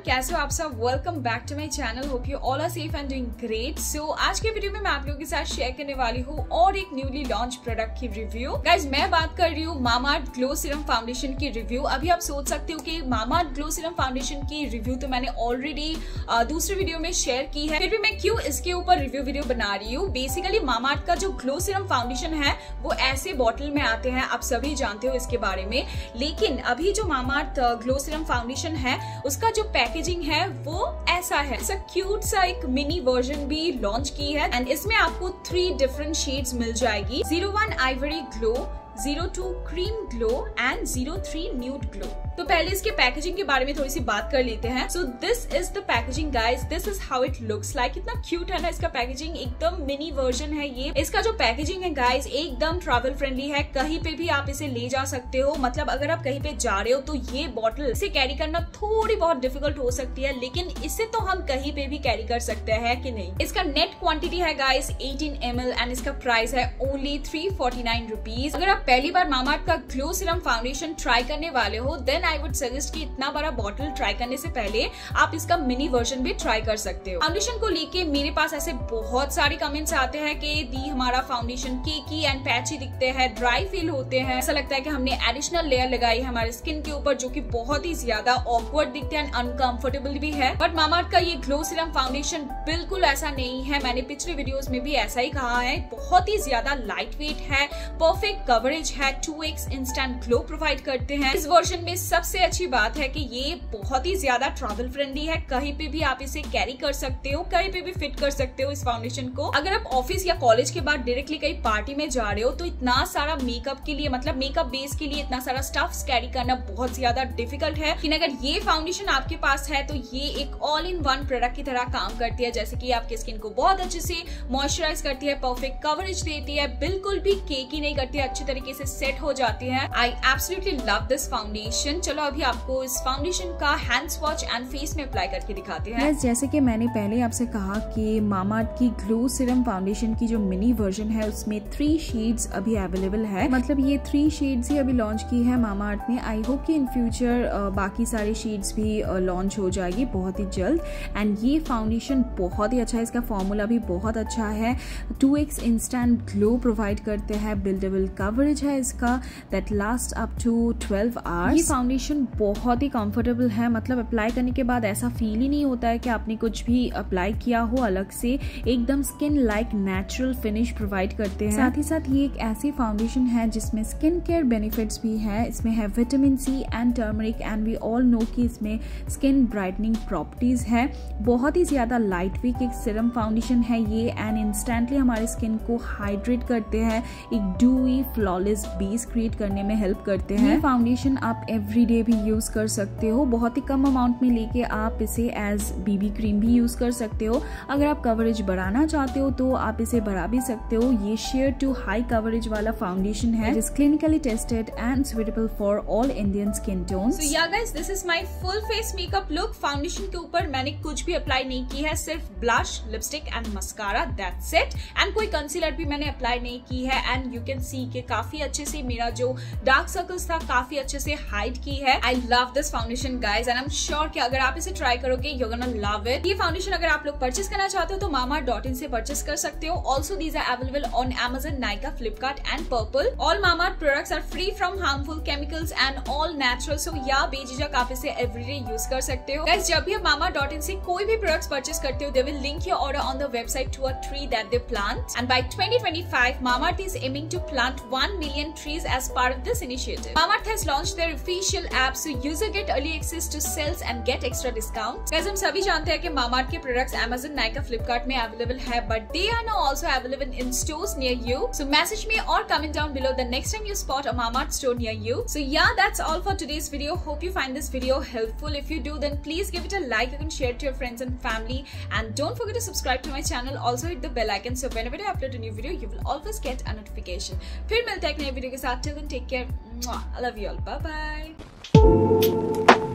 कैसे हो आप सब? Welcome back to my channel. Hope you all are safe and doing great. So आज के वीडियो में मैं आप लोगों के साथ शेयर करने वाली हूँ और एक न्यूली लॉन्च प्रोडक्ट की रिव्यू। गाइज मैं बात कर रही हूँ मामाअर्थ ग्लो सीरम फाउंडेशन की रिव्यू। अभी आप सोच सकते हो कि मामाअर्थ ग्लो सीरम फाउंडेशन की रिव्यू तो मैंने ऑलरेडी दूसरे वीडियो में शेयर की है, फिर भी मैं क्यों इसके ऊपर रिव्यू वीडियो बना रही हूँ। बेसिकली मामाअर्थ का जो ग्लो सीरम फाउंडेशन है वो ऐसे बॉटल में आते हैं, आप सभी जानते हो इसके बारे में। लेकिन अभी जो मामाअर्थ ग्लो सीरम फाउंडेशन है उसका जो पैकेजिंग है वो ऐसा है। इट्स अ क्यूट सा एक मिनी वर्जन भी लॉन्च की है एंड इसमें आपको 3 डिफरेंट शेड्स मिल जाएगी। 01 ivory glow, 02 cream glow and 03 nude glow. तो पहले इसके पैकेजिंग के बारे में थोड़ी सी बात कर लेते हैं। So this is the packaging guys, this is how it looks like. कितना क्यूट है ना इसका पैकेजिंग, एकदम मिनी वर्जन है ये। इसका जो पैकेजिंग है गाइस एकदम ट्रैवल फ्रेंडली है, कहीं पे भी आप इसे ले जा सकते हो। मतलब अगर आप कहीं पे जा रहे हो तो ये बॉटल इसे कैरी करना थोड़ी बहुत डिफिकल्ट हो सकती है, लेकिन इसे तो हम कहीं पे भी कैरी कर सकते हैं कि नहीं। इसका नेट क्वांटिटी है गाइस 18 ml एंड इसका प्राइस है ओनली 349 रुपीज। अगर आप पहली बार मामाअर्थ का ग्लो सीरम फाउंडेशन ट्राई करने वाले हो देन आई वुड सजेस्ट कि इतना बड़ा बॉटल ट्राई करने से पहले आप इसका मिनी वर्जन भी ट्राई कर सकते हो। फाउंडेशन को लेके मेरे पास ऐसे बहुत सारे कमेंट्स आते हैं कि दी हमारा फाउंडेशन केकी एंड पैची दिखते हैं, ड्राई फील होते हैं, ऐसा लगता है कि हमने एडिशनल लेयर लगाई है हमारे स्किन के ऊपर जो कि बहुत ही ज्यादा ऑकवर्ड दिखते हैं एंड अनकंफर्टेबल भी है। बट मामाअर्थ का ये ग्लो सीरम फाउंडेशन बिल्कुल ऐसा नहीं है। मैंने पिछले वीडियोस में भी ऐसा ही कहा है, बहुत ही ज्यादा लाइट वेट है, परफेक्ट कवरेज है, 2x इंस्टेंट ग्लो प्रोवाइड करते हैं। इस वर्जन में सबसे अच्छी बात है कि ये बहुत ही ज्यादा ट्रैवल फ्रेंडली है, कहीं पे भी आप इसे कैरी कर सकते हो, कहीं पे भी फिट कर सकते हो इस फाउंडेशन को। अगर आप ऑफिस या कॉलेज के बाद डायरेक्टली कहीं पार्टी में जा रहे हो तो इतना सारा मेकअप के लिए, मतलब मेकअप बेस के लिए इतना सारा स्टफ्स कैरी करना बहुत ज्यादा डिफिकल्ट है। लेकिन अगर ये फाउंडेशन आपके पास है तो ये एक ऑल इन वन प्रोडक्ट की तरह काम करती है, जैसे कि आपकी स्किन को बहुत अच्छे से मॉइस्चराइज करती है, परफेक्ट कवरेज देती है, बिल्कुल भी केकी नहीं करती है, अच्छी तरीके से सेट हो जाती है। I absolutely love this foundation. चलो अभी आपको इस फाउंडेशन का हैंड स्वॉच एंड फेस में अप्लाई करके दिखाते हैं। जैसे कि मैंने पहले आपसे कहा कि मामाअर्थ की ग्लो सीरम फाउंडेशन की जो मिनी वर्जन है उसमें 3 शेड्स अभी अवेलेबल है। मतलब ये 3 शेड्स ही अभी लॉन्च की है मामाअर्थ ने। आई होप कि इन फ्यूचर बाकी सारे शेड्स भी लॉन्च हो जाएगी बहुत ही जल्द। एंड ये फाउंडेशन बहुत ही अच्छा है, इसका फॉर्मूला भी बहुत अच्छा है, 2x इंस्टेंट ग्लो प्रोवाइड करते हैं, बिल्डेबल कवरेज है इसका that last up to 12 hours. ये फाउंडेशन बहुत ही कंफर्टेबल है, मतलब अप्लाई करने के बाद ऐसा फील ही नहीं होता है कि आपने कुछ भी अप्लाई किया हो अलग से, एकदम skin like natural finish provide करते हैं। साथ ही साथ ये एक ऐसी फाउंडेशन है जिसमें स्किन केयर बेनिफिट्स भी है। इसमें है vitamin C and turmeric and we all know कि इसमें स्किन ब्राइटनिंग प्रॉपर्टीज है। बहुत ही ज्यादा लाइट वेट एक सीरम फाउंडेशन है ये एंड इंस्टेंटली हमारे स्किन को हाइड्रेट करते हैं, एक डूई फ्लॉलेस बेस क्रिएट करने में हेल्प करते हैं। ये फाउंडेशन आप एवरीडे भी यूज कर सकते हो, बहुत ही कम अमाउंट में लेके आप इसे एज बीबी क्रीम भी यूज कर सकते हो। अगर आप कवरेज बढ़ाना चाहते हो तो आप इसे बढ़ा भी सकते हो। ये शेयर टू हाई कवरेज वाला फाउंडेशन है, it is clinically tested and suitable for all Indian skin tones. So yeah guys, this is my full face makeup look. Foundation के ऊपर मैंने कुछ भी अप्लाई नहीं की है, सिर्फ blush, lipstick and mascara, that's it. And कोई कंसीलर भी मैंने अप्लाई नहीं की है एंड यू कैन सी कि काफी अच्छे से मेरा जो डार्क सर्कल्स था काफी अच्छे से हाइड की है। I love this foundation guys and I am sure कि अगर आप इसे ट्राई करोगे यू गोना लव इट। ये फाउंडेशन अगर आप लोग परचेस करना चाहते हो तो mamaearth.in से परचेस कर सकते हो। Also these are available on Amazon, Nykaa, Flipkart and Purple. All Mamaearth products are free from harmful chemicals and all natural. So या बेझिझक आप इसे एवरीडे यूज कर सकते हो। गाइज जब भी आप mamaearth.in से कोई भी प्रोडक्ट्स परचेस करते हो they will link your order on the website to a tree that they plant. And by 2025 Mamaearth is aiming to plant 1 million trees as part of this initiative. Mamaearth has launched their official app so user get early access to sales and get extra discounts. Guys हम सभी जानते हैं कि Mamaearth के products Amazon, Nykaa, Flipkart में available है, but they are now also available in stores near you. So message me or comment down below the next time you spot a Mamaearth store near you. So yeah, that's all for today's video. Hope you find this video helpful. If you do, then please give it a like. You can share it to your friends and family, and don't forget to subscribe to my channel. Also hit the bell icon so whenever I upload a new video, you will always get a notification. फिर मिलते हैं एक नए video के साथ. Till then, take care. I love you all. Bye bye.